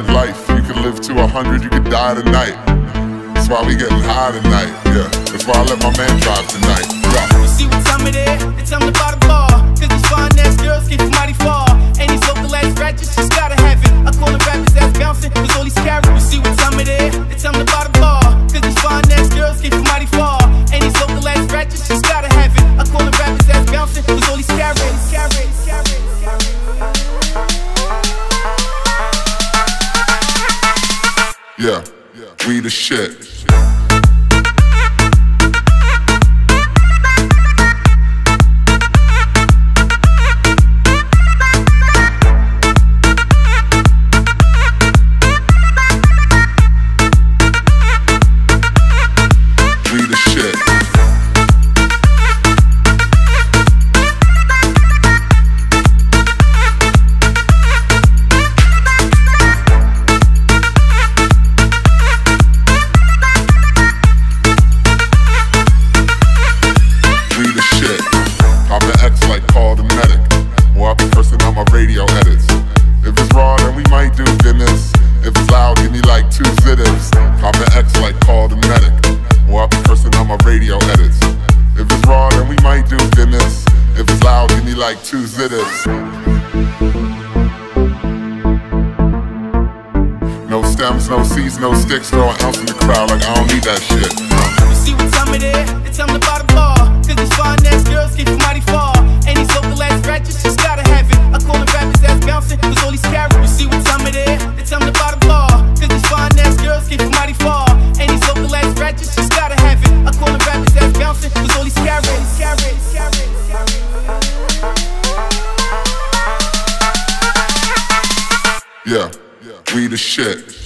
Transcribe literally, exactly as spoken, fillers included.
live life. You can live to a hundred, you can die tonight. That's why we getting high tonight, yeah. That's why I let my man drive tonight, yeah. You see what time it is? It's time to buy the bar. Cause these fine ass girls came from mighty far. And these local ass ratchets just gotta have it. I call them rappers ass bouncing, cause all these carrots. You see what time it is? It's time to buy the bar. Cause these fine ass girls came from mighty far. And these local ass ratchets just gotta have it. I call them rappers ass bouncing, cause all these carrots, carrots, carrots. Yeah, we the shit. Radio edits. If it's raw, then we might do Guinness. If it's loud, give me like two zitters. Pop an X like call the medic. Or I'll be cursing on my radio edits. If it's raw, then we might do Guinness. If it's loud, give me like two zitters. No stems, no seeds, no sticks. Throw an ounce in the crowd like I don't need that shit. You see what time it is? It's time to buy the bar. Cause these fine ass girls came from mighty far. And these local ass ratchets just gotta have it. I call them rappers ass bouncing, cause all these carrots. You see what time it is? It's time to buy the bar. Cause these fine ass girls came from mighty far. And these local ass ratchets just gotta have it. I call them rappers ass bouncing, cause all these carrots, carrots, carrots, carrots. Yeah, we the shit.